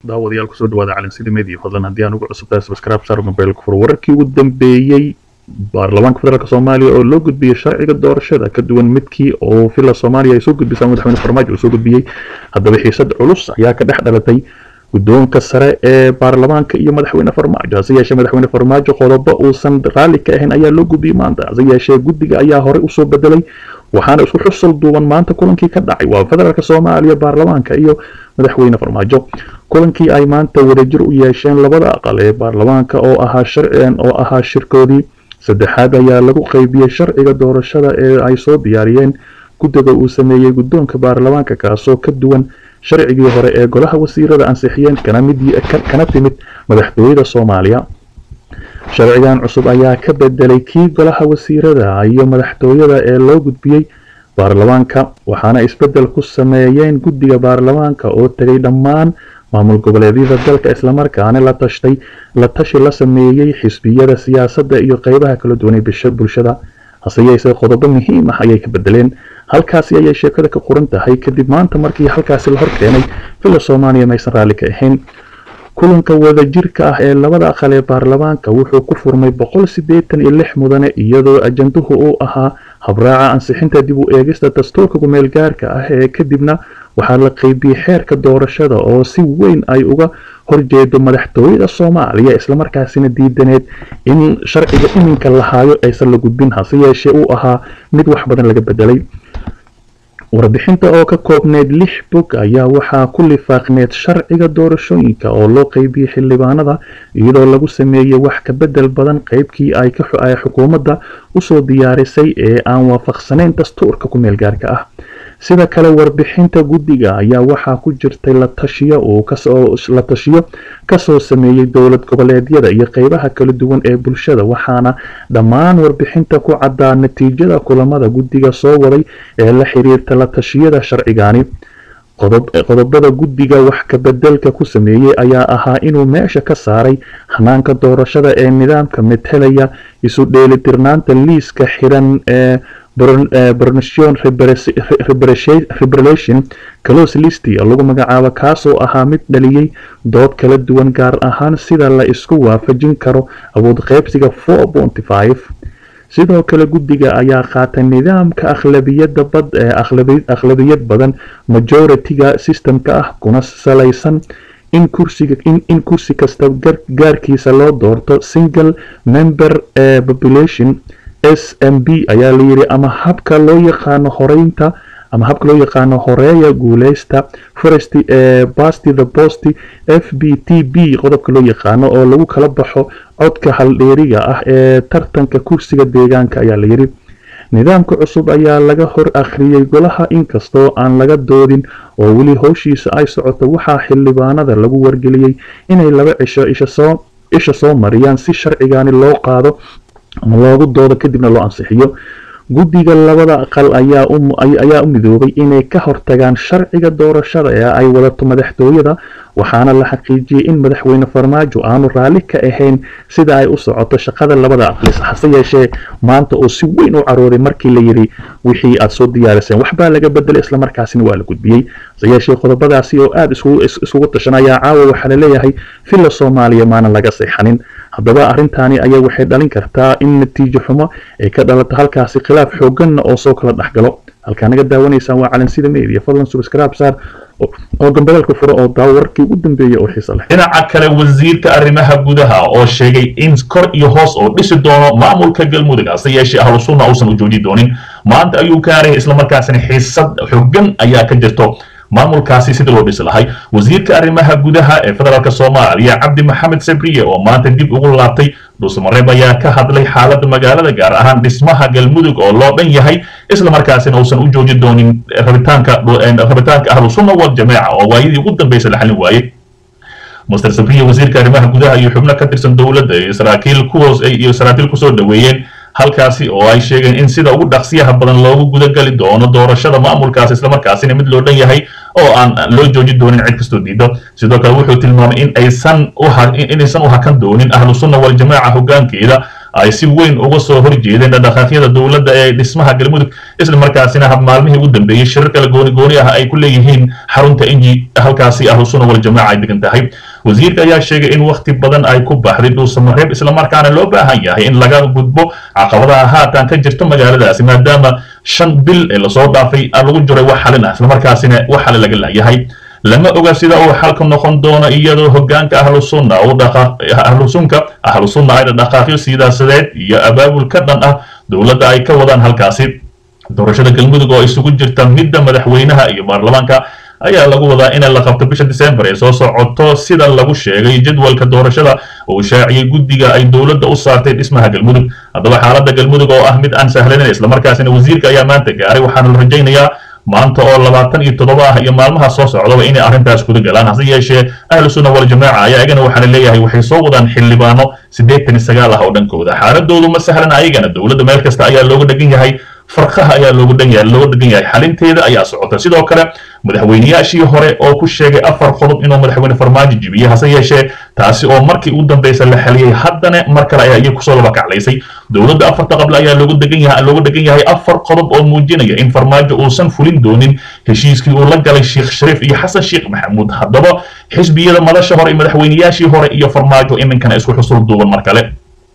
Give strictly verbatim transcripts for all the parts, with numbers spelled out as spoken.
daawadayaal kusoo dhawaada calansida media fadlan haddii aan ugu cusubtahay subscribe saar mobilka fur wararkii ugu dambeeyay baarlamaanka federaalka Soomaaliya oo loo gudbiyay sharciga doorashada ka duwan midkii oo fila Soomaaliya ay soo gudbisay madaxweyne Farmaajo oo soo gudbiyay haddaba xiisad culus ayaa ka dhex dhalatay guddoonka sare ee baarlamaanka iyo madaxweyne Farmaajo hase yeeshee madaxweyne Farmaajo qodobo uusan raali ka ahayn ayaa loo gudbiyay maanta hase yeeshee guddiga ayaa hore u soo bedelay waxaana isku xusul duuban maanta kulankii ka dhacay waa federaalka Soomaaliya baarlamaanka iyo madaxweyne Farmaajo kulankii ay maanta wadajir u yeesheen labada aqal ee baarlamaanka oo ahaa sharciyan oo ahaa shirkoodii saddexaad ayaa lagu qaybiyay sharciga doorashada ee ay soo diyaariyeen guddiga uu sameeyay guddoonka baarlamaanka kaasoo ka duwan sharcigii hore ee golaha wasiirada ansixiyeen kana mid kana timid madaxtooyada Soomaaliya sharcigan cusub ayaa ka bedelay kii golaha wasiirada iyo madaxtooyada ee loo gudbiyay baarlamaanka waxaana isbedel ku sameeyeen guddiga baarlamaanka oo tagay dhammaan maamul goboleedyada dalka isla markaana la tashtay la tashi la sameeyay xisbiyada siyaasadda iyo qaybaha kala duwan ee bulshada hase yeeshee qodobo muhiim ah ayay ka bedeleen halkaasi ayay sheekada ka qoran tahay kadib maanta markii halkaasi la hor keenay fila Soomaaliya maysan raali ka ahayn kulanka wadajirka ah ee labada aqal ee baarlamaanka wuxuu ku furmay boqol siddeetan iyo lix mudane iyadoo ajanduhu uu ahaa habraaca ansixinta dib u eegista dastuurka gumeel gaarka ah ee kadibna waxaa la qaybiyay xeerka doorashada oo si weyn ay uga horjeedo madaxtooyada Soomaaliya isla markaasina diidaneed in sharciga iminka la haayo aysan la gudbin hase yeeshee uu ahaa mid wax badan laga bedelay warbixinta oo ka koobneed lix bog ayaa waxaa ku lifaaqneed sharciga doorashooyinka oo loo qaybiyay xildhibaanada iyadoo lagu sameeyay wax ka bedel badan qaybkii ay ka ay xukuumadda u soo diyaarisay ee aan waafaqsanayn dastuurka ku meel gaarka ah sida kale warbixinta guddiga ayaa waxaa ku jirtay la tashiyo oo kasoo la tashiyo kasoo sameeyay dowlad goboleedyada iyo qaybaha kala duwan ee bulshada waxaana dhammaan warbixinta ku caddaa natiijada kulamada guddiga soo waday ee la xiriirta la tashiyada sharcigani qodobada guddiga wax ka bedelka ku sameeyay ayaa ahaa inuu meesha ka saaray hanaanka doorashada ee nidaamka metelaya isu dheelitirnaanta liiska xiran ee Bernation Revelation close list lagu magacaabo kaasoo ahaa mid dhaliyay dood kala duwan gaar ahaan sida la isku waafajin karo awood qaybsiga four point five sidoo kale guddiga ayaa qaatay nidaamka aqlabiyadda bad ee aqlabiyad badan majority-ga systemka ah kuna salaysan in kursiga in, in kursi kasta gaarkiisa loo doorto single member uh, population S M B ayaa la yiri ama habka loo yaqaan horeynta ama habka loo yaqaan horeeya guuleysta forest ee basti the post F B T B qodobka loo yaqaan oo lagu kala baxo codka hal dheeriga ah ee tartanka kursiga deegaanka ayaa la yiri nidaamka cusub ayaa laga hor akhriyay golaha inkastoo aan laga doodin oo wali howshiisa ay socoto waxa xildhibaanada lagu wargeliyay inay laba cisho isha soo isha soo mariyaan si sharcigani loo qaado ama loogu doodo kadibna loo ansixiyo guddiga labada aqal ayaa u ayaa u midoobay inay ka hortagaan sharciga doorashada ee ay wadato madaxtooyada waxaana la xaqiijiyay in madaxweyne Farmaajo aanu raali ka ahayn sida ay u socoto shaqada labada aqal hase yeeshee maanta oo si weyn u carooday markii la yiri wixii aad soo diyaariseen waxba laga bedelay isla markaasina waa la gudbiyay hase yeeshee qodobadaasi oo aad isugu isugu tashanaya caawa waxa la leeyahay fila Soomaaliya maana laga seexanin haddaba arrintaani ayaa waxay dhalin kartaa in natiijo xumo ay ka dhalato halkaasi khilaaf xooggan oo soo kala dhaxgalo halka naga daawanaysaan waa calansida media fadlan subscribe saar oo gambalka furo oo daawarkii ugu dambeeyay oo xiiso leh dhinaca kale wasiirka arrimaha gudaha oo sheegay in kor iyo hoos oo dhisi doono maamulka galmudug hase yeeshee ahlu sunna uusan u joojin doonin maanta ayuu kaaray isla markaasina xiisad xooggan ayaa ka jirto maamulkaasi sida loo dhisi lahay wasiirka arrimaha gudaha ee federaalka Soomaaliya Cabdi Maxamed Sabriye oo maanta dib ugu laabtay Dhuusamareeb ayaa ka hadlay xaaladda magaalada gaar ahaan dhismaha galmudug oo loo dhan yahay isla markaasina uusan u joojin doonin rabitaanka rabitaanka ahlu sunna wal jamaa oo waayidii ugu dambeysay la xalin waayay Mister Sabriye wasiirka arrimaha gudaha iyo xubno ka tirsan dawladda Israa'iil kuwaas ay iyo Israa'iil ku soo dhaweeyeen halkaasi oo ay sheegeen in sida ugu dhaqsiyaha badan loogu guda gali doono doorashada maamulkaas isla markaasina mid loo dhan yahay oo aan loo joojin doonin cid kastoo diido sidoo kale wuxuu tilmaamay in aysan u inaysan u hakan doonin ahlu sunna wal jamaa hoggaankeeda ay si weyn uga soo horjeedeen dhaqdhaqaaqyada dowladda ee dhismaha galmudug isla markaasina hab maalmihii ugu dambeeyay shirar kala gooni gooni ah ay ku leeyihiin xarunta inji halkaasi ahlu sunna wal jamaa ay degan tahay wasiirka ayaa sheegay in waqti badan ay ku baxday dhuusamareeb isla markaana loo baahan yahay in laga gudbo caqabadaha haatan ka jirta magaaladaasi maadaama shan bil ee lasoo dhaafay lagu jiray wax xalin ah isla markaasina wax xal laga laayahay lama oga sida uu xalka noqon doono iyadoo hogaanka ahlu sunna oo dhaqaaq ahlu sunka ahlu sunna ay dhaqaaqyo siyaasadeed iyo abaabul ka dhan ah dowladda ay ka wadaan halkaasi doorashada galmudug oo isugu jirta midda madaxweynaha iyo baarlamaanka ayaa lagu wadaa in la qabto bisha December ee soo socoto sida lagu sheegay jadwalka doorashada oo shaaciyay guddiga ay dowladda u saartay dhismaha galmudug haddaba xaaladda galmudug oo ah mid aan sahlanayn isla markaasina wasiirka ayaa maanta gaaray waxaana la rajaynayaa maanta oo labaatan iyo toddoba ah iyo maalmaha soo socdaba inay arrintaas kuda galaan hase yeeshee ahlu sunna wal jamaa ayaa ayagana waxaana leeyahay waxay soo wadaan xildhibaano siddeetan iyo sagaal ah oo dhankooda xaaladoodu ma sahlan ayagana dowladda meel kasta ayaa looga dhagan yahay farqaha ayaa looga dhan yahay looga dhagan yahay xalinteeda ayaa socota sidoo kale madaxweynayaashii hore oo ku sheegay afar qodob inuu madaxweyne farmaajo jibiyay hase yeeshee taasi oo markii ugu dambeysay la xaliyay haddana mar kale ayaa iyagu kusoo laba kaclaysay dowladda afarta qabla ayaa looga dhagan yahay looga dhagan yahay afar qodob oo muujinaya in farmaajo uusan fulin doonin heshiiskii uu la galay sheekh shariif iyo xasan sheekh maxamuud haddaba xisbiyada madasha hore iyo madaxweynayaashii hore iyo farmaajo iminkana isku xusul duuban mar kale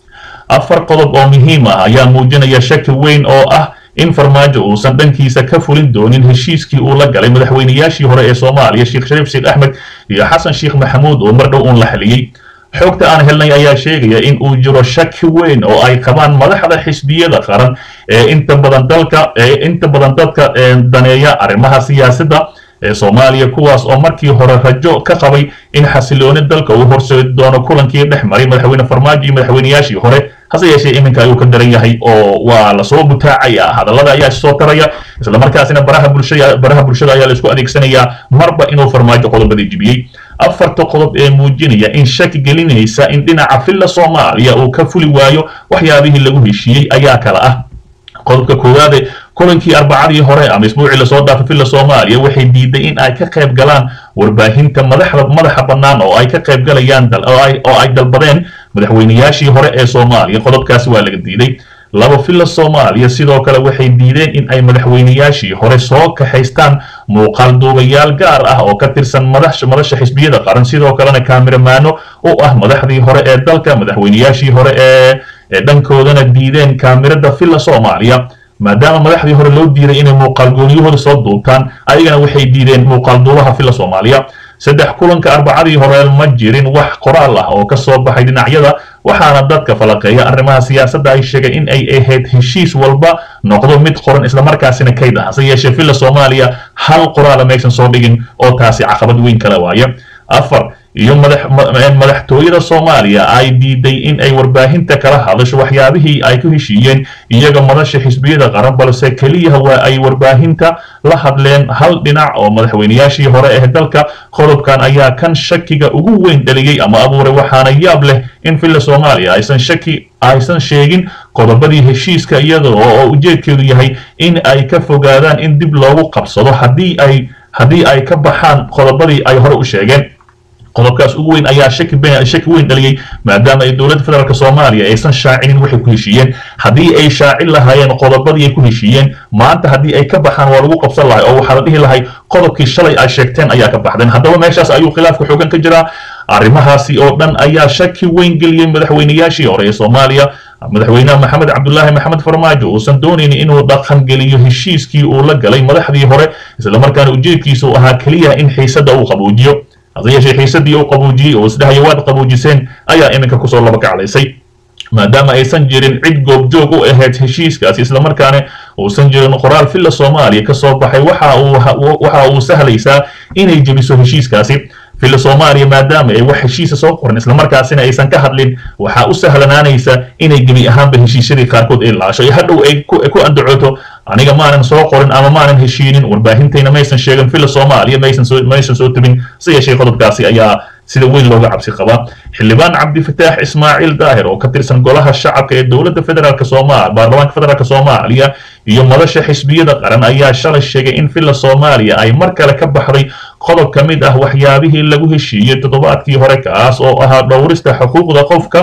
afar qodob oo muhiim ah ayaa muujinaya shaki weyn oo ah in farmaajo uusan dhankiisa ka fulin doonin heshiiskii uu la galay madaxweynayaashii hore ee Soomaaliya Sheekh Shariif Sheekh Axmed iyo Xasan Sheekh Maxamuud oo mar dhow uun la xaliyay xogta aan helnay ayaa sheegaya in uu jiro shaki weyn oo ay qabaan madaxda xisbiyada qaran ee inta badan dalka ee inta badan dadka daneeya arrimaha siyaasadda ee Soomaaliya kuwaas oo markii hore rajo ka qabay in xasilooni dalka uu horseedi doono kulankii dhexmaray madaxweyne farmaajo iyo madaxweynayaashii hore hase yeeshee iminka ayuu ka daran yahay oo waa la soo butaacaya hadallada ayaa soo taraya isla markaasina baraha bulshada baraha bulshada ayaa la isku adeegsanayaa marba inuu farmaajo qodobada jibiyay afarta qodob ee muujinaya in shaki gelinaysa in dhinaca filla Soomaaliya uu ka fuli waayo waxyaabihii lagu heshiiyay ayaa kala ah qodobka koowaad kulankii arbacadii hore ama isbuucii la soo dhaafay filla Soomaaliya waxay diiday in ay ka qayb galaan warbaahinta madaxda madaxa bannaan oo ay ka qayb galayaan dal oo ay oo ay dalbadeen madaxweynayaashii hore ee Soomaaliya qodobkaasi waa laga diiday laba filla Soomaaliya sidoo kale waxay diideen in ay madaxweynayaashii hore soo kaxaystaan muuqaal duubayaal gaar ah oo ka tirsan madaxda madaxda xisbiyada qaran sidoo kalena kaamiraamaano oo ah madaxdii hore ee dalka madaxweynayaashii hore ee ee dhankoodana diideen kaamirada filla Soomaaliya maadaama madaxdii hore loo diiday inay muuqaal gooniyahooda soo duubtaan ayagana waxay diideen muuqaal duubaha filla Soomaaliya saddex kulanka arbacadii hore ma jirin wax qoraal ah oo ka soo baxay dhinacyada waxaana dadka falaqeeya arrimaha siyaasadda ay sheegay in ay ahayd heshiis walba noqdo mid qoran isla markaasina kayd ah hase yeeshee filla Soomaaliya hal qoraal maysan soo dhigin oo taasi caqabad weyn kala waaya afar iyo madax madaxtooyada Soomaaliya ay diiday in ay warbaahinta kala hadasho waxyaabihii ay ku heshiiyeen iyaga madasha xisbiyada qaran balse kaliya waa ay warbaahinta la hadleen hal dhinac oo madaxweynayaashii hore ee dalka qodobkan ayaa kan shakiga ugu weyn dhaliyay ama abuuray waxaana yaab leh in filla Soomaaliya aysan shaki aysan sheegin qodobadii heshiiska iyada oo ujeedkeedu yahay in ay ka fogaadaan in dib loogu qabsado haddii ay haddii ay ka baxaan qodobadii ay hore u sheegeen qodobkaas ugu weyn ayaa shaki been shaki weyn dhaliyay maadaama ay dowladda federaalka Soomaaliya aysan shaacinin waxay ku heshiiyeen haddii ay shaacin lahaayeen qodobadii ay ku heshiiyeen maanta haddii ay ka baxaan waa lagu qabsan lahay oo waxa la dhihi lahay qodobkii shalay ay sheegteen ayaa ka baxdeen haddaba meeshaas ayuu khilaafku xooggan ka jiraa arrimahaasi oo dhan ayaa shaki weyn geliyay madaxweynayaashii hore ee Soomaaliya madaxweynaha maxamed cabdullaahi maxamed farmaajo uusan doonaynin inuu dhaqan geliyo heshiiskii uu la galay madaxdii hore isla markaana ujeedkiisu ahaa kaliya in xiisadda uu qaboojiyo hase yeeshee xiisaddii uu qaboojiyey oo isdhahayo waad qaboojiseen ayaa iminka kusoo laba kaclaysay maadaama aysan jirin cid goobjoog u ahayd heshiiskaasi isla markaana uusan jirin qoraal filla Soomaaliya ka soo baxay waxa uu waxa uu sahlaysaa inay jebiso heshiiskaasi filla Soomaaliya maadaama ay wax heshiis soo qoran isla markaasina aysan ka hadlin waxa u sahlanaanaysa inay gebi ahaanba heshiisyadii qaarkood ay laasho ay hadhow ay ku andacooto aniga maanan soo qorin ama maanan heshiinin warbaahintayna maysan sheegin filla Soomaaliya maysan soo maysan soo tabin si yeeshee qodobkaasi ayaa sida weyn looga cabsi qaba xildhibaan Cabdi Fataax Ismaaciil Daahir oo ka tirsan golaha shacabka ee dowladda federaalka Soomaaliya baarlamaanka federaalka Soomaaliya iyo madasha xisbiyada qaran ayaa shalay sheegay in filla Soomaaliya ay mar kale ka baxday qodob ka mid ah waxyaabihii lagu heshiiyay toddobaadkii hore kaas oo ahaa dhowrista xuquuqda qofka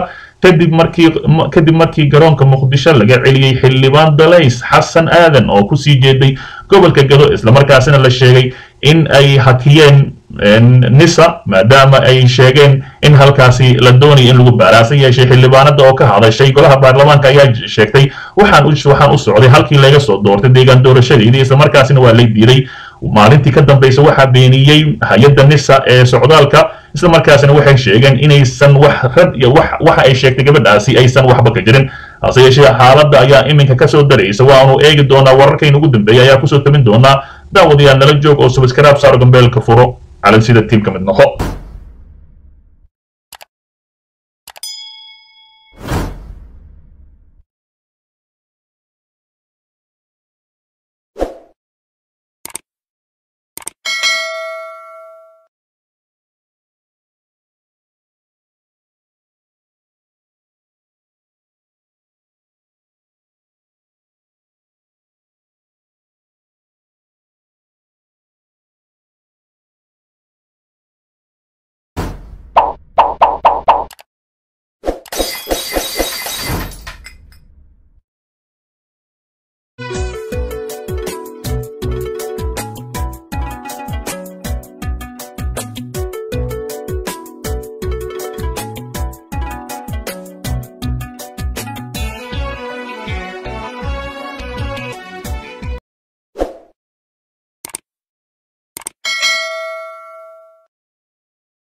kadib markii kadib markii garoonka muqdisho laga celiyay xildhibaan Dalays Xasan Aadan oo ku sii jeeday gobolka Gado isla markaasina la sheegay in ay hakiyeen nisa maadaama ay sheegeen in halkaasi la doonay in lagu baaraasay yeeshay xildhibaanada oo ka hadashay golaha baarlamaanka ayaa sheegtay waxaan u waxaan u socday halkii laga soo doortay deegaan doorashadeedii isla markaasina waa la diiday maalintii ka dambaysa waxa beeniyay hay'adda nisa ee socdaalka isla markaasina waxay sheegeen inaysan wax rad iyo wax waxa ay sheegtay gabadhaasi aysan waxba ka jirin hase yeeshee xaaladda ayaa iminka ka soo daraysa waanu eegi doonaa wararkayna ugu dambeeyay ayaa kusoo tabin doonaa daawadayaal nala joog oo subscribe saar gambeelka furo على سيدة تيم كمد نخو